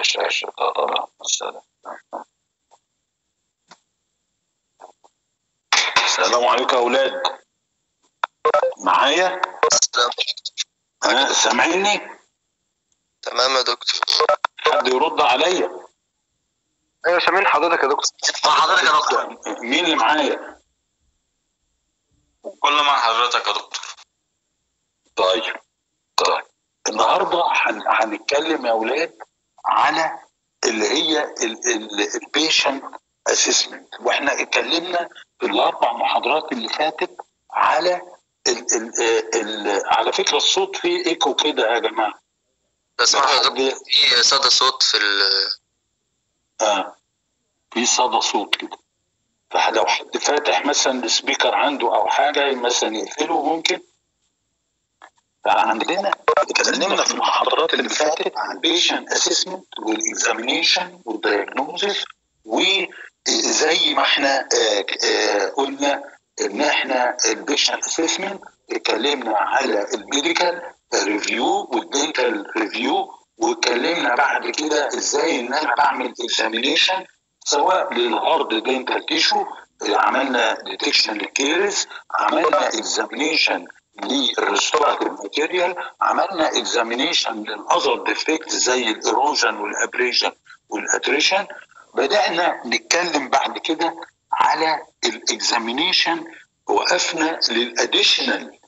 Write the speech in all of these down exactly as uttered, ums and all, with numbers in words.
الشاشة. السلام السلام عليكم يا أولاد، معايا؟ أنا سامعيني؟ تمام يا دكتور. حد يرد عليا؟ ايوه سامعين حضرتك يا دكتور. مع حضرتك يا دكتور. مين اللي معايا؟ كله مع حضرتك يا دكتور. طيب طيب النهارده هنتكلم يا أولاد على اللي هي البيشنت اسسمنت، واحنا اتكلمنا في الاربع محاضرات اللي فاتت على ال ال ال على فكره الصوت فيه ايكو كده يا جماعه. اسمع يا دكتور، في صدى صوت في ال اه في صدى صوت كده، فلو حد فاتح مثلا السبيكر عنده او حاجه مثلا يقفله ممكن. فعندنا اتكلمنا في المحاضرات اللي فاتت عن بيشنت اسسمنت والاكزامينيشن والدايجنوزس، وزي ما احنا اه اه قلنا ان احنا البيشنت اسسمنت اتكلمنا على الميديكال ريفيو والدينتال ريفيو، واتكلمنا بعد كده ازاي ان انا بعمل اكزامينيشن سواء للهارد دينتال تيشو، عملنا ديتكشن للكيرز، عملنا اكزامينيشن للريستوراتيف ماتيريال، عملنا اكزامينيشن للاذر ديفكت زي الايروجن والابريشن والاتريشن. بدانا نتكلم بعد كده على الاكزامينيشن، وقفنا للاديشنال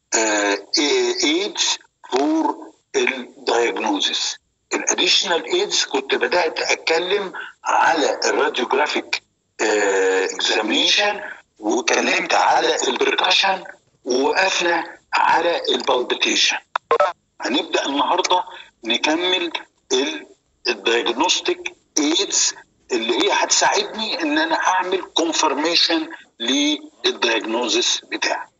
ايدز فور الدايجنوزس. الاديشنال ايدز كنت بدات اتكلم على الراديوجرافيك اكزامينيشن، واتكلمت على البركشن، ووقفنا على البالبيتيشن. هنبدا النهارده نكمل الدايجنوستيك ايدز اللي هي هتساعدني ان انا اعمل كونفرميشن للدايجنوزس بتاعي.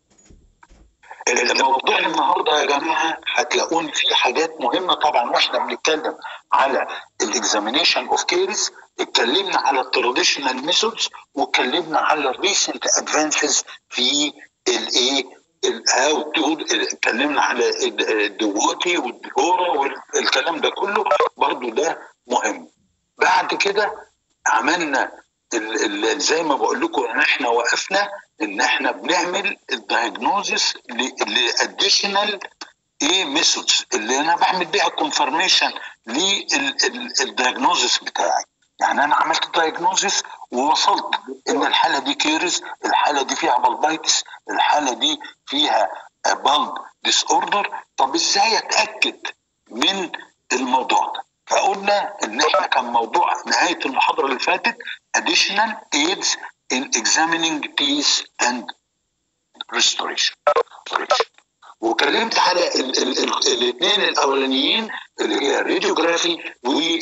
الموضوع النهارده يا جماعه هتلاقون فيه حاجات مهمه طبعا، واحنا بنتكلم على الاكزامينيشن اوف كيرز اتكلمنا على التراديشنال ميثودز، واتكلمنا على الريسنت ادفانسز في الايه الهاو تو، اتكلمنا على الدووتي والديورا والكلام ده كله، برضو ده مهم. بعد كده عملنا ال ال زي ما بقول لكم ان احنا وقفنا ان احنا بنعمل الدايجنوزس لاديشنال ايه ميثودز اللي انا بعمل بيها كونفرميشن للدايجنوزس بتاعي. يعني انا عملت دايجنوزس ووصلت ان الحاله دي كيرز، الحاله دي فيها بالبايتس، الحاله دي فيها بالب ديس اوردر. طب ازاي اتاكد من الموضوع ده؟ فقلنا ان احنا كان موضوع نهايه المحاضره اللي فاتت additional aids in examining teeth and restoration. وكلمت على الاثنين الاولانيين اللي هي الراديوجرافي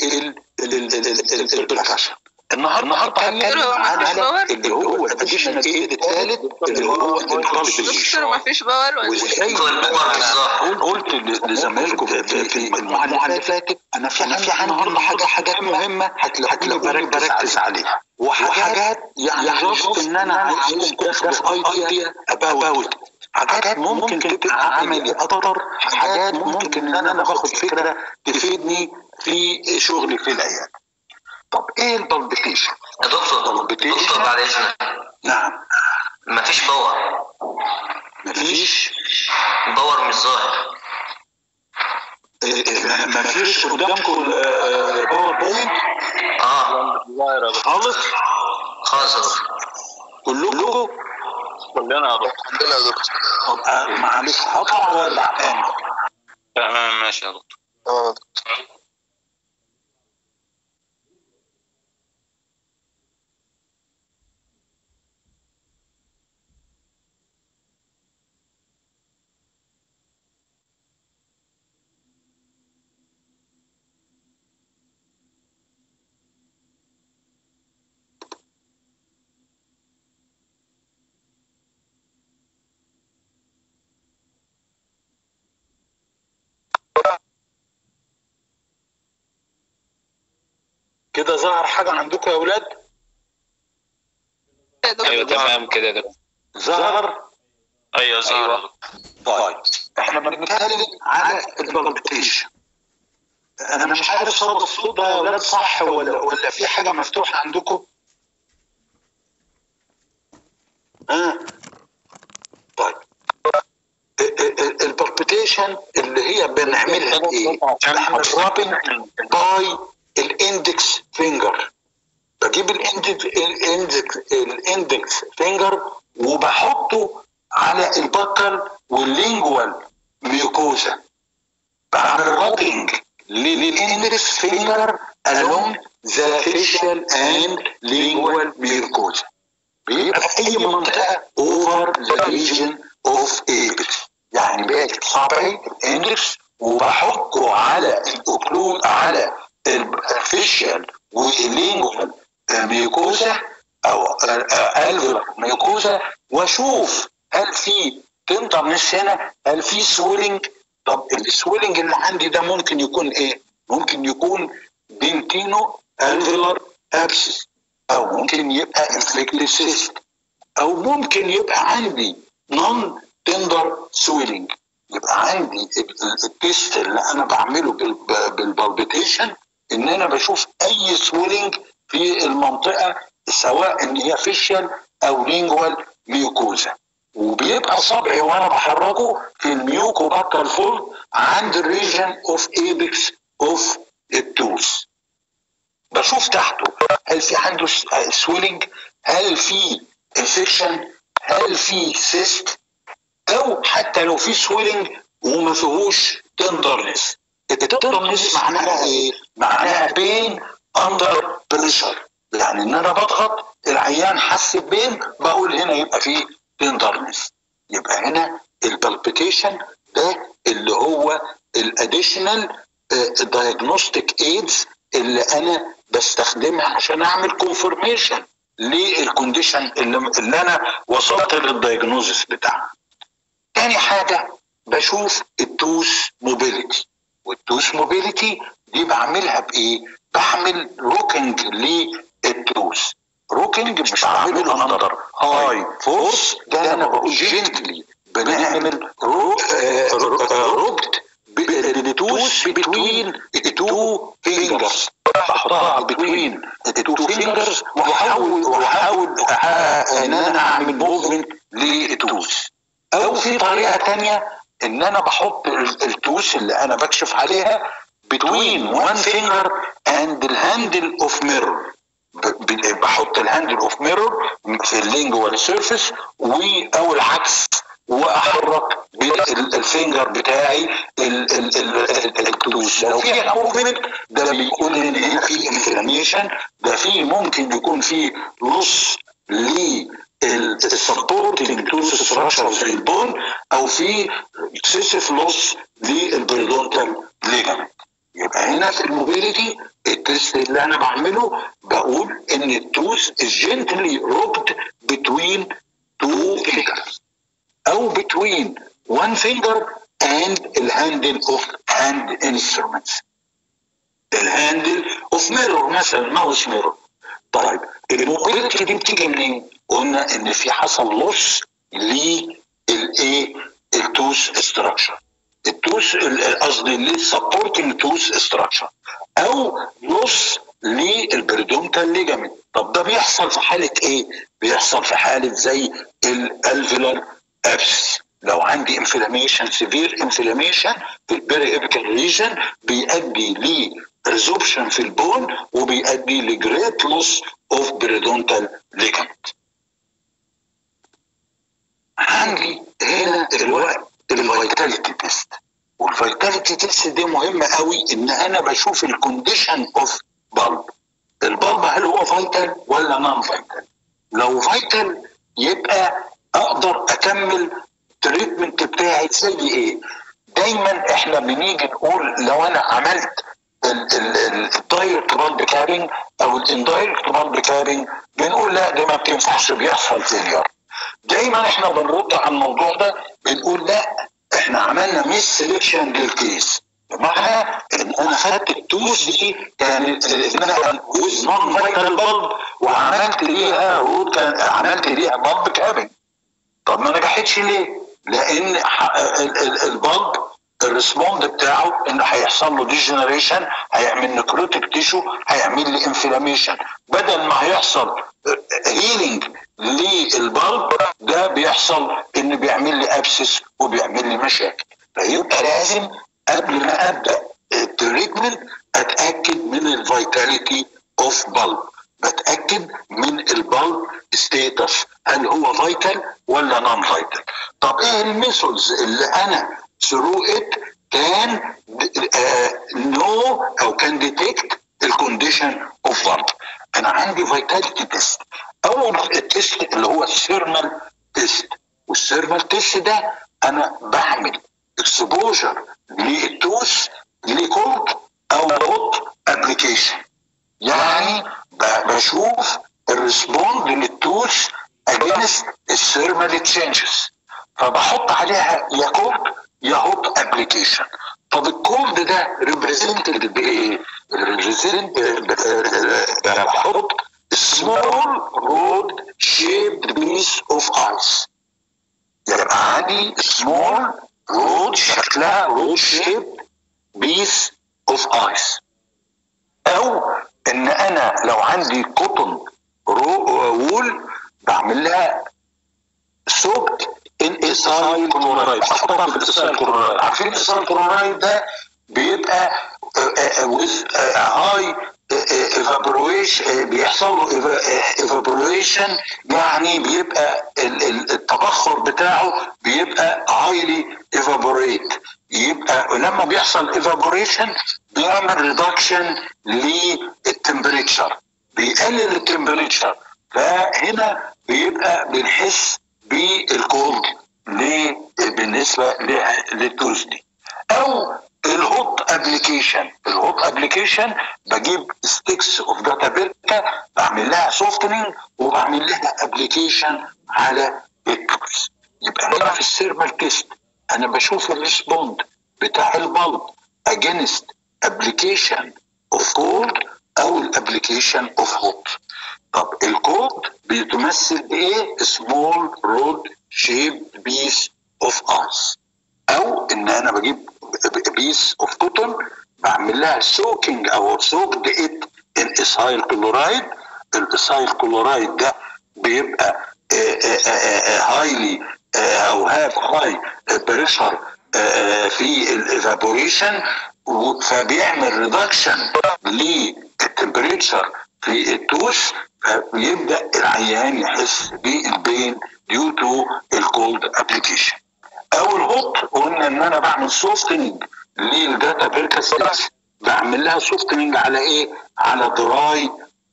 والبركشن. النهارده هتكلم على اللي هو الاديشنال ايد الثالث اللي هو البالبيتيشن. ما فيش باور وازاي قلت لزمايلكم في المجموعه اللي فاتت انا في في النهارده حاجه حاجات مهمه هتلاقوني بركز عليها، وحاجات يعني جاست ان انا عايزكم تاخدوا ايديا اباوت حاجات ممكن تبقى عملي اكتر، حاجات ممكن ان انا باخد فكره تفيدني في شغلي في العياده. طب ايه البالبيتيشن يا دكتور؟ دكتور بعد اذنك. نعم. مفيش باور. مفيش باور مش ظاهر. مفيش قدامكم باور بوينت؟ اه خالص خالص كلكم؟ كلنا يا دكتور. كلنا يا دكتور. طب معلش هطلع وارجع تاني. تمام ماشي يا دكتور. تمام يا دكتور. كده ظهر حاجه عندكم يا اولاد؟ ايوه تمام كده يا دكتور. ظهر؟ ايوه ظهر. طيب احنا بنتكلم على البالبيتيشن. انا مش عارف صدى الصوت ده يا ولاد صح ولا ولا في حاجه مفتوحه عندكم؟ ها آه. طيب البالبيتيشن اللي هي بنعملها بايه؟ بنعمل رابنج باي الاندكس فينجر. بجيب الاندكس الاندكس الاندكس فينجر وبحطه على البكل واللينجوال ميوكوزا. بعمل رابنج للاندكس فينجر along the facial and lingual mucosa. بيبقى في اي منطقه over the region of apex. يعني باجي صابعي الاندكس وبحطه على الاوكلود على الفيشيال واللينجوال ميوكوزا او الفيلر ميوكوزا واشوف هل في تندرنس هنا، هل في سويلنج. طب السويلنج اللي عندي ده ممكن يكون ايه؟ ممكن يكون دنتينو الفيلر ابسس، او ممكن يبقى انفليكتد سيست، او ممكن يبقى عندي نون تندر سويلنج. يبقى عندي التيست اللي انا بعمله بالبالبيتيشن ان انا بشوف اي سويلنج في المنطقه سواء ان هي فيشيال او لينجوال ميوكوزا، وبيبقى صبعي وانا بحركه في الميوكو باكال فولد عند الريجن اوف ايبكس اوف التوث. بشوف تحته هل في عنده سويلنج، هل في انفكشن، هل في سيست، او حتى لو في سويلنج وما فيهوش تندرنس. التندرنس معناها ايه؟ معناها بين اندر بريشر، يعني ان انا بضغط العيان حس بين بقول هنا يبقى فيه تندرنس. يبقى هنا البالبيتيشن ده اللي هو الاديشنال دايجنوستيك ايدز اللي انا بستخدمها عشان اعمل كونفirmation للكونديشن اللي, اللي انا وصلت للدايجنوزس بتاعها. تاني حاجه بشوف التوث موبيليتي، والتوث موبيليتي دي بعملها بايه؟ بعمل روكينج للتوث. روكينج مش بعمله اندر هاي فورس، ده انا بقول جنتلي بنعمل روكت بالتوث بتوين التو فينجرز، بحطها بتوين التو فينجرز واحاول واحاول ان انا اعمل موفمنت للتوث. او في طريقه ثانيه ان انا بحط التوث اللي انا بكشف عليها بتوين وان فينجر اند الهاندل اوف ميرور. بحط الهاندل اوف ميرور في اللينجوال سيرفيس او العكس، واحرك بالفينجر بتاعي التوث. لو في موفمنت ده بيقول ان هنا في انفلاميشن، ده في ممكن يكون في لص للسبورتنج توث ستراكشر في البون، او في اكسسيف لص للبريدونتال ليجامنت. يبقى هنا في الموبيليتي التست اللي انا بعمله بقول ان التوث is gently rubbed between two fingers او between one finger and the handle of hand instruments. الهاندل اوف ميرور مثلا ماوس ميرور. طيب الموبيليتي دي بتيجي منين؟ قلنا ان في حصل لوس للايه؟ التوث ستراكشر، التوث قصدي للسبورتنج توث ستراكشر، او لوس للبريدونتال ليجامنت. طب ده بيحصل في حاله ايه؟ بيحصل في حاله زي الالفيلر ابس. لو عندي انفلاميشن سيفير انفلاميشن في البيري ابيكال ريجن بيؤدي ل ريزوبشن في البون وبيؤدي لجريت لوس اوف بريدونتال ليجامنت. عندي هنا الوقت الفيتاليتي تيست، والفيتاليتي تيست دي مهمه قوي ان انا بشوف الكونديشن اوف بالب. البلب هل هو فيتال ولا نون فيتال؟ لو فيتال يبقى اقدر اكمل التريتمنت بتاعي زي ايه؟ دايما احنا بنيجي نقول لو انا عملت الدايركت بالب كارينج او الاندايركت بالب كارينج بنقول لا دي ما بتنفعش، بيحصل فيلير. دايما احنا بنرد على الموضوع ده بنقول لا احنا عملنا ميس سيلكشن للكيس، بمعنى ان انا خدت التوث دي كانت اسمها جزء نون فايتال بالب وعملت ليها روت، عملت ليها بالب كابين. طب ما نجحتش ليه؟ لان البلب الريسبوند بتاعه انه هيحصل له ديجنريشن، هيعمل نكروتيك تيشو، هيعمل لي انفلاميشن. بدل ما هيحصل هيلينج للبلب ده بيحصل ان بيعمل لي ابسس وبيعمل لي مشاكل. فيبقى لازم قبل ما ابدا التريتمنت اتاكد من الفيتاليتي اوف بلب، بتاكد من البلب ستيتس، هل هو فيتال ولا نون فيتال. طب ايه الميثودز اللي انا ثرو ات كان نو او كان ديتكت الكونديشن اوف بلب؟ انا عندي فيتاليتي تيست. اول التيست اللي هو الثيرمال تيست، والثيرمال تيست ده انا بعمل اكسبوجر للتوس لكولد او هوت ابلكيشن، يعني بشوف الريسبوند للتوس اجينست الثيرمال تشينجز، فبحط عليها يا كولد يا هوت ابلكيشن. طب الكولد ده ريبريزنتد بايه؟ ريبريزنت بحط سمول رود شيبد بيس اوف ايس، يبقى عندي سمول رود شكلها رود شيبد بيس اوف ايس. او ان انا لو عندي كوتون وول بعمل لها سوكت ان ايثايل كلورايد، بحطها في الايثايل كلورايد. عارفين الايثايل كلورايد ده بيبقى ويز هاي ايفابوريشن، بيحصل له ايفابوريشن، يعني بيبقى التبخر بتاعه بيبقى هايلي ايفابوريت. يبقى لما بيحصل ايفابوريشن بيعمل ريدكشن للتمبريتشر، بيقلل التمبريتشر، فهنا بيبقى بنحس بالكولد بالنسبه للتوز دي. او الهوت ابلكيشن، الهوت ابلكيشن بجيب ستيكس اوف داتا بيركا بعمل لها سوفتنينج وبعمل لها ابلكيشن على التوز. يبقى انا في الثيرمال تيست انا بشوف الريسبوند بتاع البلب اجينست ابلكيشن اوف كولد او الابلكيشن اوف هوت. طب الكولد بيتمثل بايه؟ سمول رود شيب بيس اوف ايس، او ان انا بجيب بيس اوف كوتون بعمل لها سوكينج او سوكد ات الايثايل كلورايد. الايثايل كلورايد ده بيبقى هايلي او هاف هاي بريشر في الايفابوريشن، فبيعمل ريدكشن للتمبريتشر في التوش، فبيبدا العيان يحس بالبين ديو تو الكولد ابلكيشن. او الهوت قلنا ان انا بعمل سوفتنج للداتا بيركاستكس، بعمل لها سوفتنج على ايه؟ على دراي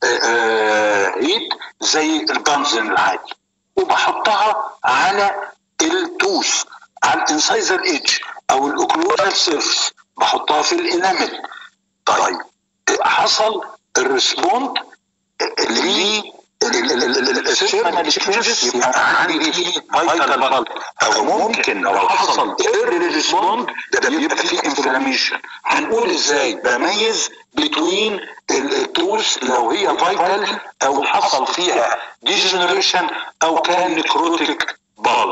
هيت زي البنزين العادي، وبحطها على التوس على الانسايزر ايدج او الاوكلوزال سيرفيس، بحطها في الانامل. طيب حصل الريسبوند للثيرمال تشينجز، يبقى عندي فيه فايتال بلب، او ممكن لو حصل ايرلي ريسبوند ده بيبقى فيه انفلاميشن. هنقول ازاي بميز بين التوس لو هي فايتال او حصل فيها ديجنريشن او كان نكروتيك بلب؟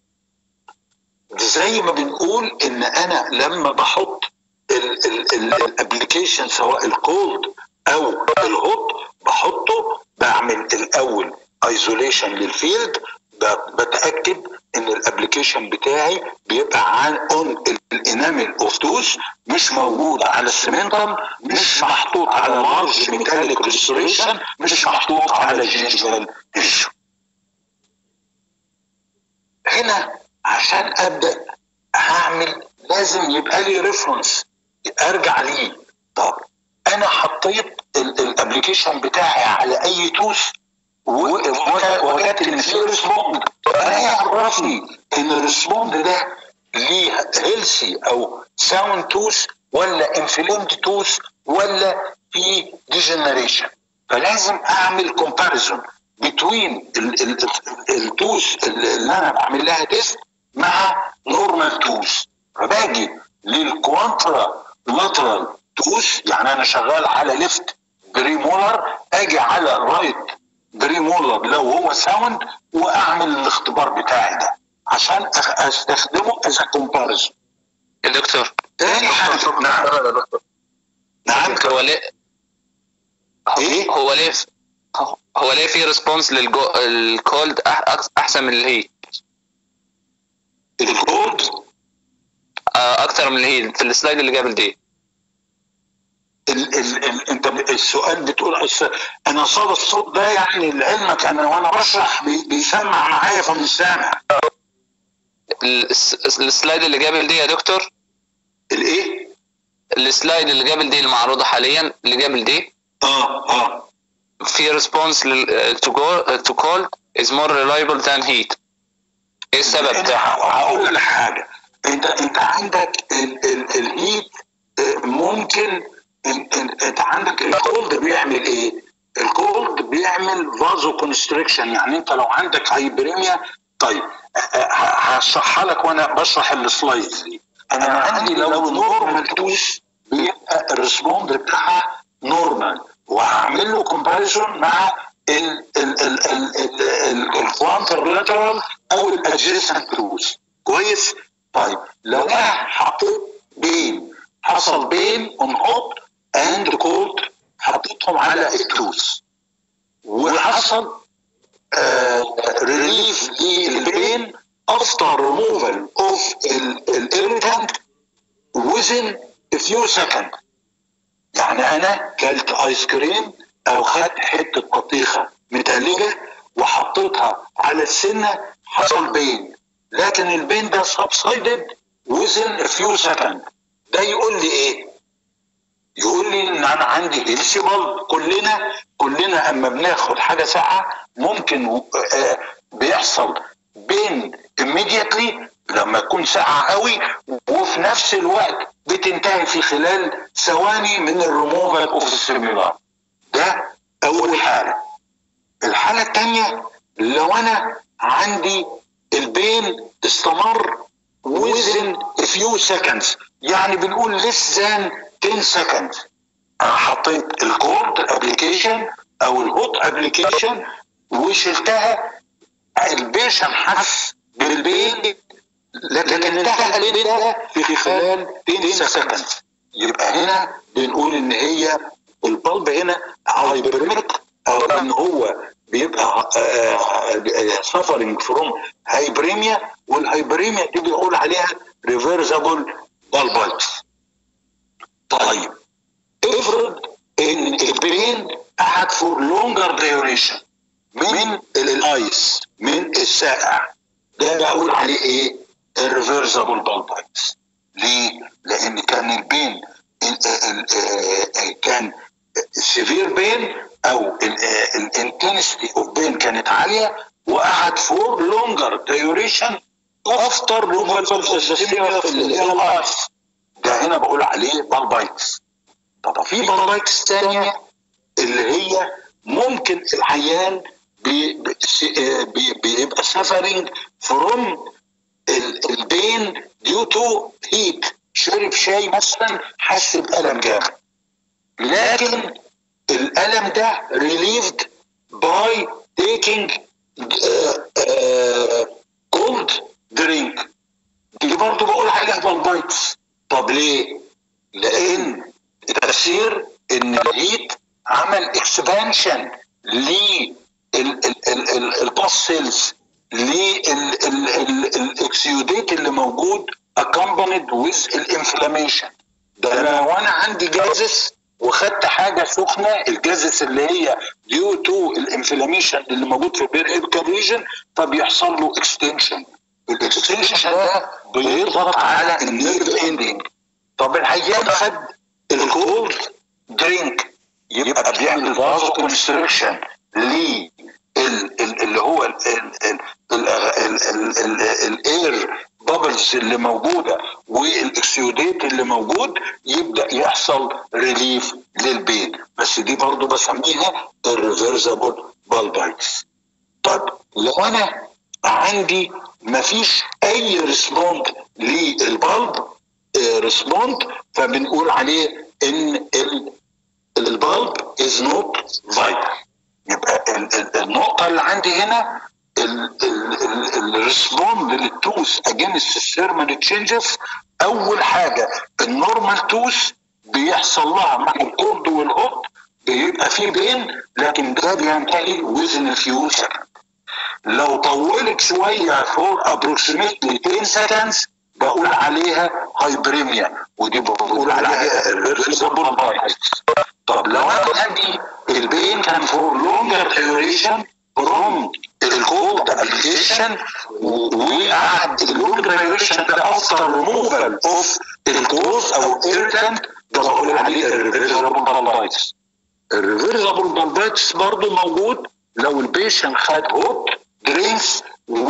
زي ما بنقول ان انا لما بحط الابلكيشن سواء الكولد او الهوت بحطه بعمل الاول ايزوليشن للفيلد، بتاكد ان الابلكيشن بتاعي بيبقى عن اون الانامل اوف توث، مش موجود على السمنتم، مش محطوط على لارج ميتاليك ريستوريشن، مش محطوط على جينجيفال تيشو. هنا عشان ابدا هعمل لازم يبقى لي ريفرنس ارجع ليه. طب انا حطيت الابلكيشن بتاعي على اي توث وجدت ان في ريسبوند، انا ايه عرفني ان الريسبوند ده ليه هيلثي او ساوند توث ولا انفليمد توث ولا في ديجنريشن؟ فلازم اعمل كومباريزون بين التوث اللي انا بعمل لها تيست مع نورمال توث، فباجي للكوانترا لاترال توث، يعني انا شغال على ليفت بريمولر، اجي على الرايت بريمولر لو هو ساوند واعمل الاختبار بتاعي ده عشان استخدمه از كومباريزون. يا دكتور تاني حاجه نعم نعم هو ليه ايه هو ليه هو ليه في ريسبونس للكولد احسن من الهيت؟ الكولد اكتر من الهيت في السلايد اللي قبل دي. ال ال ال انت السؤال بتقول انا صدى الصوت ده يعني لعلمك انا وانا بشرح بي بيسمع معايا فمش سامع. السلايد اللي قبل دي يا دكتور، الايه؟ السلايد اللي قبل دي المعروضه حاليا اللي قبل دي اه اه في ريسبونس تو تو كولد از مور ريلايبل ذان هيت. ايه السبب بتاعها؟ هقول لك حاجه، انت انت عندك ال ال الهيت ممكن انت عندك الكولد بيعمل ايه؟ الكولد بيعمل فازو كونستريكشن، يعني انت لو عندك هايبريميا. طيب هشرحها لك وانا بشرح السلايدز دي. انا عندي لو نورمال توس بيبقى الريسبوند بتاعها نورمال، وهعمل له كومباريزون مع ال ال ال ال الكوانترلاترال او الادجيسنت توس. كويس؟ طيب لو انا حطيت بين حصل بين اون هوت اند كولد، حطيتهم على التوس وحصل ريليف للبين افتر ريموفال اوف الاريتانت within a few seconds. يعني انا كلت ايس كريم او خدت حته بطيخه متلجه وحطيتها على السنه، حصل بين، لكن البين ده subsided within a few seconds. ده يقول لي ايه؟ يقول لي ان انا عندي هيلثي بلب. كلنا كلنا اما بناخد حاجه ساقعه ممكن بيحصل بين immediately لما تكون ساقعه قوي، وفي نفس الوقت بتنتهي في خلال ثواني من الريموفال اوف السيميلار. ده اول حاله. الحاله الثانيه لو انا عندي البين استمر within a few seconds، يعني بنقول less than ten seconds. انا حطيت الكولد ابلكيشن او الهوت ابلكيشن وشلتها، البيشن حس بالبين لكن انتهى البين ده في خلال ten seconds. يبقى هنا بنقول ان هي البلب هنا هايبرميك، او ان هو بيبقى سفرنج فروم هايبريميا، والهايبريميا دي بيقول عليها ريفرسبل بالبايتس. طيب افرض ان البين قعد فور لونجر ديوريشن من الايس، من الساقع، ده بقول عليه ايه؟ الريفرسبل بالبايتس. ليه؟ لان كان البين كان سيفير بين او الانتنسيتي اوف بين كانت عاليه، وقعد فور لونجر ديوريشن افتر ريموفال في الايس. ده هنا بقول عليه بالبايتس. طب في بالبايتس ثانيه اللي هي ممكن العيان بي بي بيبقى سفرنج فروم البين ديو تو هيت، شرب شاي مثلا حس بألم جامد، لكن الألم ده relieved by taking cold drink. دي برضه بقول عليها بالبايتس. طب ليه؟ لأن تفسير إن الهيت عمل اكسبانشن للباس سيلز، للاكسيوديت اللي موجود accompanied with الانفلاميشن. ده لو انا عندي جازس وخدت حاجه سخنه، الجازس اللي هي ديو تو الانفلاميشن اللي موجود في البيريبيكال ريجن، فبيحصل له اكستنشن. الاكستنشن ده بيضغط على النيرف اندنج. طب العيان خد الكولد درينك يبقى بيعمل فازو كونستريكشن ليه اللي هو الاير بابلز اللي موجوده والاكسيوديت اللي موجود، يبدا يحصل ريليف للبين. بس دي برضو بسميها الريفرسبل بالبايتس. طب لو انا عندي مفيش اي ريسبوند للبلب ريسبوند، فبنقول عليه ان البلب از نوت فايتال. يبقى النقطه اللي عندي هنا الريسبوند للتوث اجينست الثيرمال تشينجز اول حاجه النورمال توث بيحصل لها مع الكولد والهوت بيبقى فيه بين، لكن ده بينتهي within a few seconds. لو طولت شويه for approximately ten seconds بقول عليها هايبريميا، ودي بقول عليها irreversible bites. طب لو انا عندي البين كان for longer duration from الكولد ابليكيشن وقعد اللونج duration ده after removal of الكوز او irritant، ده بقول عليه irreversible bites. الريفرسبل بالبايتس برضه موجود لو البيشن خد هوت درينكس و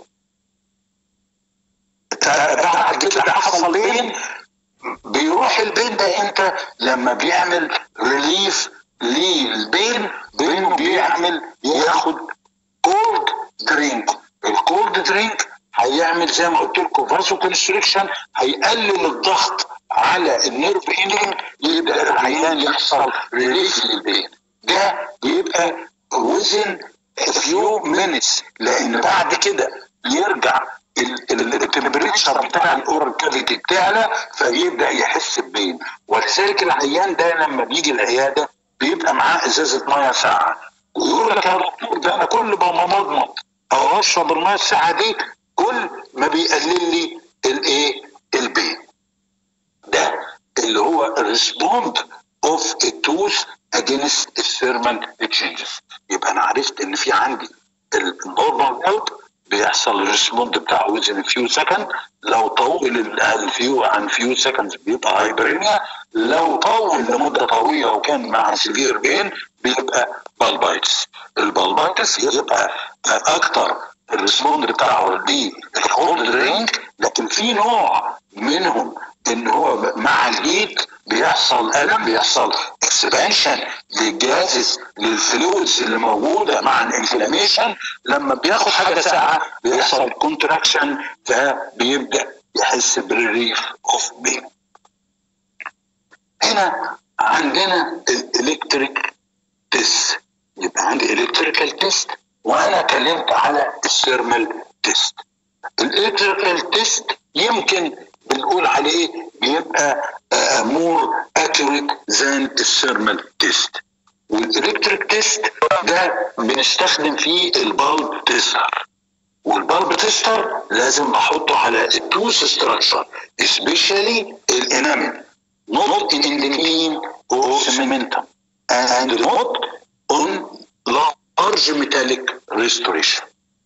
بعد كده حصل بين. بيروح البين ده امتى؟ لما بيعمل ريليف للبين، بينه بيعمل ياخد كولد درينك. الكولد درينك هيعمل زي ما قلت لكم فازو كونستريكشن، هيقلل الضغط على النيرف اندنج، يبدا العيان يحصل ريليف للبين. ده بيبقى within a few minutes، لان بعد كده يرجع التمبريتشر بتاع الاورال كافيتي بتاعنا فيبدا يحس ببين. ولذلك العيان ده لما بيجي العياده بيبقى معاه ازازه ميه ساقعه ويقول لك يا دكتور ده انا كل ما مضمض او اشرب الميه الساقعه دي كل ما بيقلل لي الايه البين. ده اللي هو ريسبوند اوف التوث اجينست الثيرمال تشينجز. يبقى انا عرفت ان في عندي النورمال اوت بيحصل الريسبوند بتاعه ويزن فيو سكند، لو طول الفيو عن فيو سكندز بيبقى هايبريميا، لو طول لمده طويله وكان مع سيفير بين بيبقى بالبايتس. البالبايتس يبقى اكتر الريسبوند بتاعه دي الكولد درينك، لكن في نوع منهم ان هو مع الهيت بيحصل الم، بيحصل اكسبانشن للجازز للفلويدز اللي موجوده مع الانفلاميشن. لما بياخد حاجه ساقعه بيحصل كونتراكشن فبيبدا يحس بالريليف اوف بين. هنا عندنا الالكتريك تيست، يبقى عندي الكتريكال تيست وانا اتكلمت على الثيرمال تيست. الالكتريكال تيست يمكن بنقول عليه بيبقى مور اكيوريت ذان الثيرمال تيست. والالكتريك تيست ده بنستخدم فيه البالب تيستر، والبالب تيستر لازم احطه على التوث ستراكشر سبيشالي الانامل، not in the clean or cementum and not on large metallic restoration.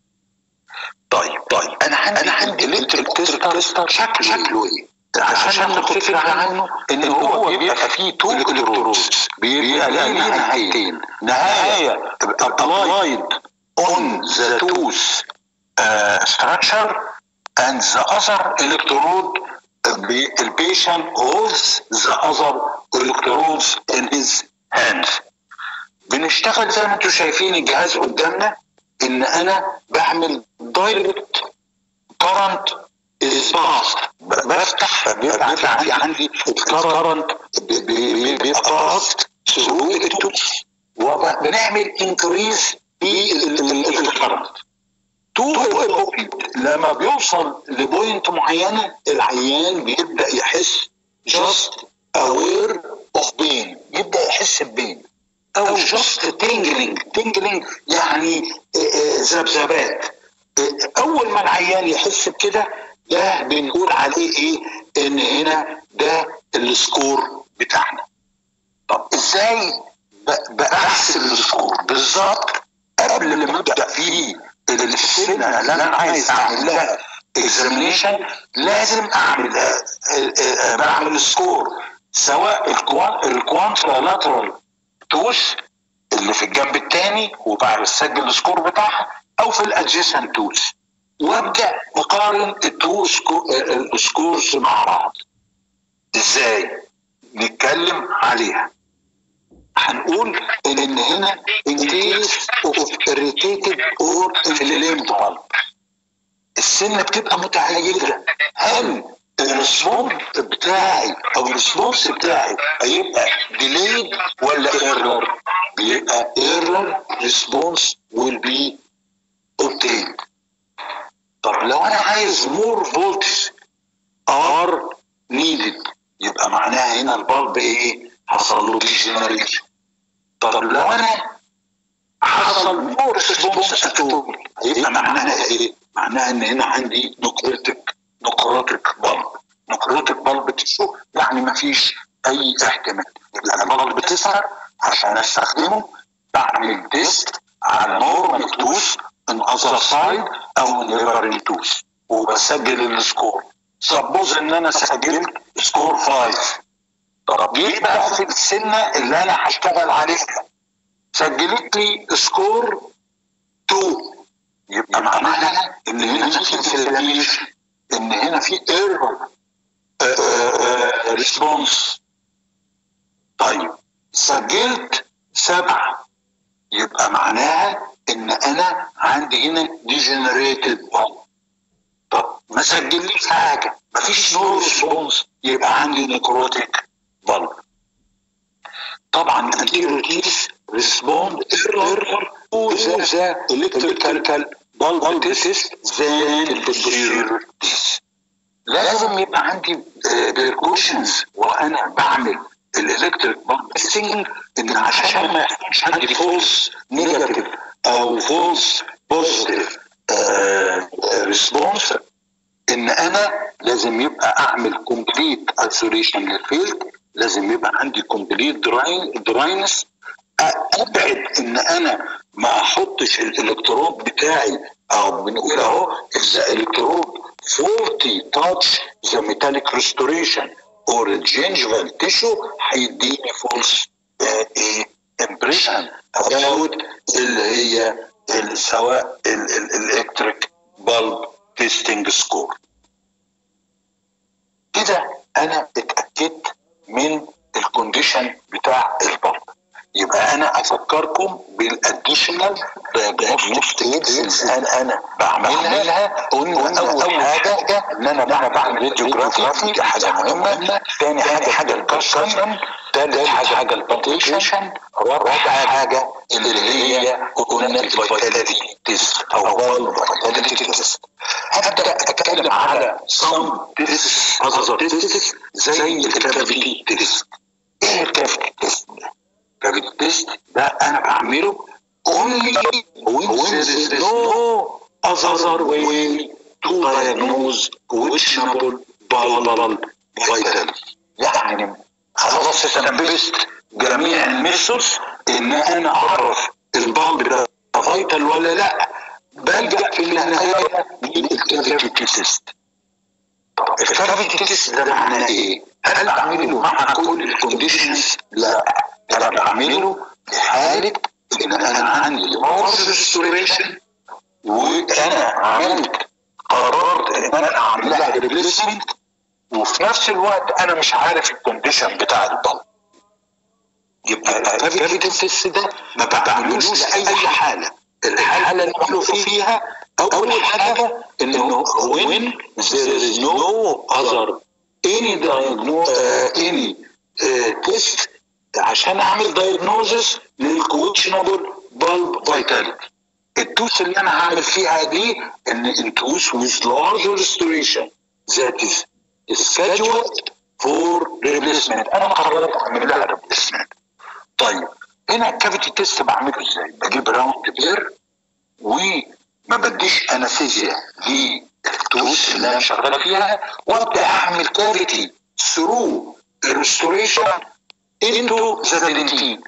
طيب طيب انا عندي انا عندي الكتريك تيستر شكله شكله ايه؟ عشان ناخد فكره عنه ان هو بيبقى فيه تو الكترودز، بيبقى ليه نهايتين، نهايه applied on the tooth uh, structure and the other electrode the patient holds the other electrodes in his hands. بنشتغل زي ما انتم شايفين الجهاز قدامنا ان انا بعمل دايركت كارنت اسباس، بفتح بيبقى عندي عندي الكارنت بيبقى باست ثرو التوث، وبنعمل انكريز في الكارنت تو بوينت. لما بيوصل لبوينت معينه العيان بيبدا يحس جاست اوير اوف بين، يبدا يحس ببين او جاست تينجلينج. تينجلينج يعني ذبذبات. اول ما العيان يحس بكده ده بنقول عليه ايه؟ ان هنا ده السكور بتاعنا. طب ازاي بحسب السكور بالظبط؟ قبل ما ابدا فيه السنه اللي انا عايز اعمل لها اكزامينيشن لازم اعمل بعمل سكور، سواء الكوانترالاترال توث اللي في الجنب الثاني وبعد اسجل السكور بتاعها، او في الادجيسنت توث، وابدا اقارن التوث السكورز مع بعض. ازاي؟ نتكلم عليها. هنقول ان هنا in case of irritated or inflamed bulb السنه بتبقى متهيجه، هل الريسبونس بتاعي او الريسبونس بتاعي هيبقى ديليد ولا ايرور؟ بيبقى ايرور ريسبونس will be obtained. طب لو انا عايز مور فولتج ار نيدد، يبقى معناها هنا البلب ايه؟ حصل له ديجنريشن. طب لو انا حصل نو ريسبونس اتول يبقى معناها ايه؟ معناها ان هنا عندي نكروتيك نكروتيك بلب. نكروتيك بلب تشو يعني ما فيش اي احتمال. يبقى البلب بتسهر عشان استخدمه بعمل تيست على نورمال توث ان اذر سايد او نيفرين توث وبسجل السكور. سبوز ان انا سجلت سكور خمسة. طب جيت بقى في السنه اللي انا هشتغل عليها سجلت لي سكور اتنين، يبقى معناها ان هنا في انفلاميشن، ان هنا في ايرور ريسبونس. طيب سجلت سبعه يبقى معناها ان انا عندي هنا ديجنريتد بلب. طب ما سجليش حاجه مفيش نو ريسبونس يبقى عندي نيكروتيك بلب. طبعا anterior teeth respond error to the electrical bulb test than the posterior teeth. لازم يبقى عندي precautions وانا بعمل الالكتريك بلب تيستنج ان عشان ما يكونش عندي فولس نيجاتيف او فولس بوزيتيف ريسبونس، ان انا لازم يبقى اعمل كومبليت ايسوليشن للفيلد، لازم يبقى عندي كومبليت دراينس، ابعد ان انا ما احطش الالكترود بتاعي او بنقول اهو اذا الالكترود forty touch the metallic restoration or gingival tissue هيديني false impression about اللي هي سواء الالكتريك bulb testing score. كده انا اتاكدت من الكونديشن بتاع البلب. يبقى انا افكركم بالاديشنال دايجنوستيك انا انا بعملها. قلنا اول حاجه ان انا بعمل راديوجرافي، دي حاجه مهمه. ثاني حاجه حاجه الكشن، ثالث حاجه البالبيشن، رابع حاجه اللي هي قلنا الفيتاليتي تيست او بلب فيتاليتي تيست. هبدا اتكلم على سم تيست اذر تيست زي الكافيتي تيست. ايه الكافيتي تيست ده؟ الكافيتي تيست ده انا بعمله only when there is no other way to diagnose questionable bulbal vitality. يعني خلاص استنبست جميع الميثودز ان انا اعرف البلب ده فايتال ولا لا، بلجأ في النهايه للكافيتي تيست. الكافيتي تيست ده معناه ايه؟ هل بعمله مع كل الكونديشنز؟ لا، انا بعمله في حاله ان انا عندي مارس ريستوريشن وانا عملت قررت ان انا اعمل لها ريبليسمنت، وفي نفس الوقت انا مش عارف الكونديشن بتاع البلب. يبقى الكافيتي تيست ده ما بعملوش لاي حاله. الحاله اللي بعمله فيها اول حاجه انه when there is no other any diagnosis uh, any uh, test عشان اعمل diagnosis للكويشنبل bulb vitality. التوث اللي انا هعمل فيها دي ان التوث with large restoration that is scheduled for replacement. انا قررت اعمل لها replacement. طيب هنا الكافيتي تيست بعمله ازاي؟ بجيب راوند بير وما بديش انستيزيا للتوث اللي انا شغال فيها وابدا اعمل كافيتي ثرو الريستوريشن انتو ذا دنتين.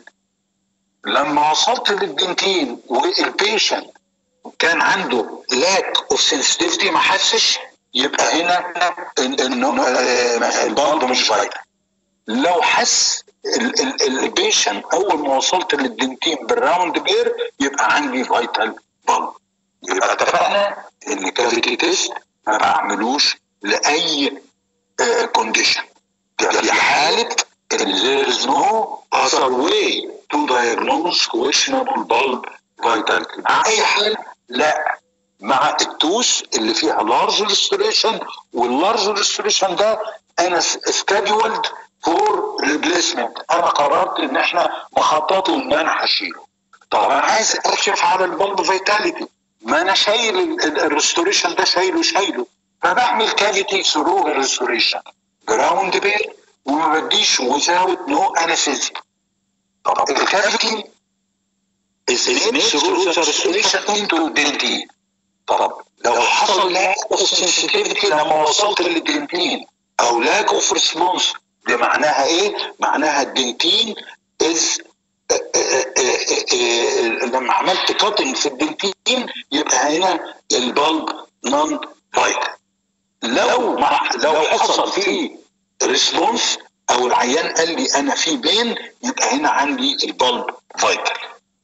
لما وصلت للدنتين والبيشنت كان عنده لاك اوف سنسيتيفيتي ما حسش، يبقى هنا انه البلب مش فايتال. لو حس البيشنت اول ما وصلت للدنتين بالراوند بير يبقى عندي فايتال بلب. يبقى اتفقنا ان كافيتي تيست ما بعملوش لاي كونديشن، ده في حاله ان there is no other way to diagnose questionable bulb vitality. مع اي حال لا، مع التوث اللي فيها large restoration، واللارج restoration ده انا scheduled for replacement. انا قررت ان احنا مخططه ان انا هشيله. طب انا عايز اكشف على البلب فيتاليتي، ما انا شايل الريستوريشن ده شايله شايله فبعمل كافيتي ثرو الريستوريشن. جراوند بير وما بديش وزاوت نو انستيزيا. طب الكافيتي is made through the restoration into الدنتين. طب لو حصل lack of sensitivity لما وصلت للدنتين او lack of response، ده معناها ايه؟ معناها الدنتين is لما عملت كاتنج في الدنتين يبقى هنا البلب نون فايتال. لو لو حصل فيه ريسبونس او العيان قال لي انا في بين، يبقى هنا عندي البلب فايتال.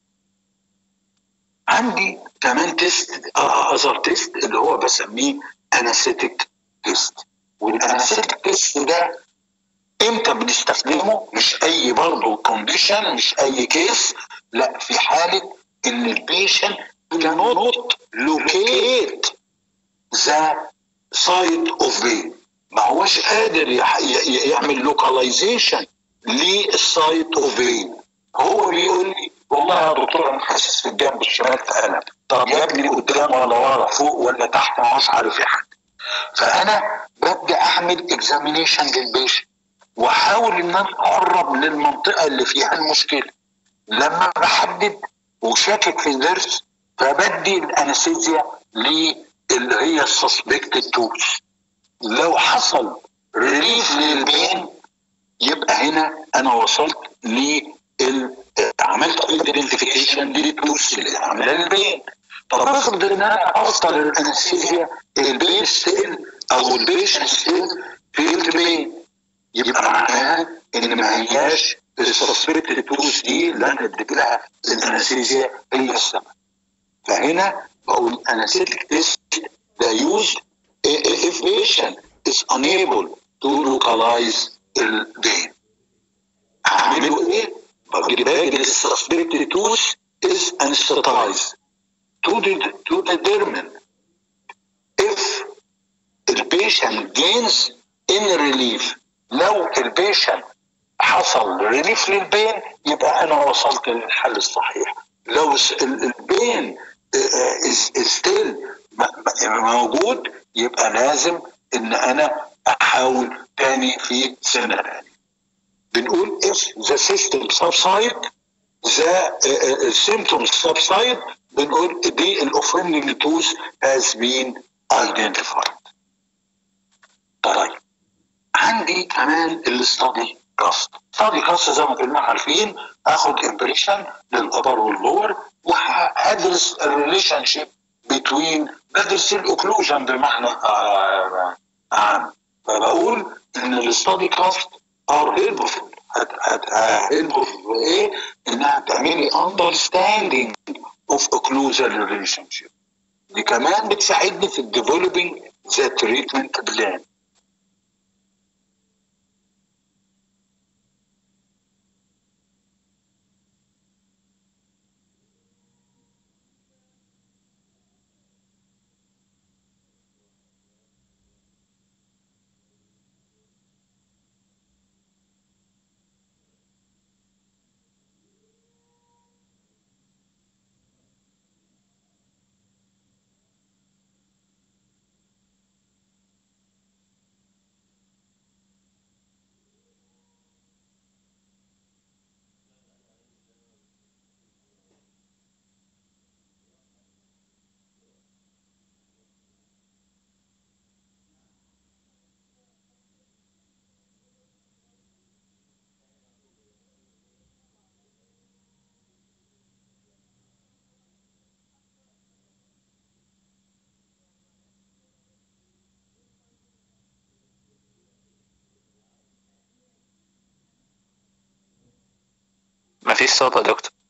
عندي كمان تيست اذر تيست اللي هو بسميه انستيك تيست. والانستيك تيست ده امتى بنستخدمه؟ مش اي برضه كونديشن، مش اي كيس، لا، في حاله ان البيشنت cannot locate the site of pain، ما هوش قادر يعمل لوكاليزيشن للسايت اوف بين. هو بيقول لي والله يا دكتور انا حاسس في الجنب الشمال في الم، طب يا ابني قدام ولا ورا، فوق ولا تحت، ما مش عارف ايه حاجه. فانا ببدا اعمل اكزامينيشن للبيشنت واحاول ان انا اقرب للمنطقه اللي فيها المشكله. لما بحدد وشاكك في الضرس فبدي الانستيزيا اللي هي السسبكتد توز. لو حصل ريليف للبين يبقى هنا انا وصلت ل عملت ايدنتيفيكيشن للتوز اللي عامله البين. طب افرض ان انا اوصل الانستيزيا البين ستيل او البيشنت ستيل في البين، يبقى معناها ان ما هياش السسبكتد توز دي اللي انا اديت لها الانستيزيا هي السبب. فهنا بقول anesthetic test ده used if patient is unable to localize the pain. هعمله ايه؟ باجي السسبكتد توز is anesthetized to to determine if the patient gains in relief. لو البيشنت حصل ريليف للبين يبقى انا وصلت للحل الصحيح. لو البين ستيل موجود يبقى لازم ان انا احاول تاني في سنه تاني. بنقول if the system subside the symptoms subside بنقول دي الاوفندنج توز has been identified. طيب عندي كمان الاستادي كاست. ستادي كاست زي ما كنا عارفين اخد امبريشن للابر واللور وهدرس الريليشن شيب بتوين، بدرس الاوكلوجن بمعنى عام. فبقول ان الاستادي كاست ار هيلبفول. هيلبفول ايه؟ انها تعملي اندرستاندينج اوف اوكلوجن ريليشن شيب. دي كمان بتساعدني في الديفلوبينج ذا تريتمنت بلان. مفيش صوت يا دكتور.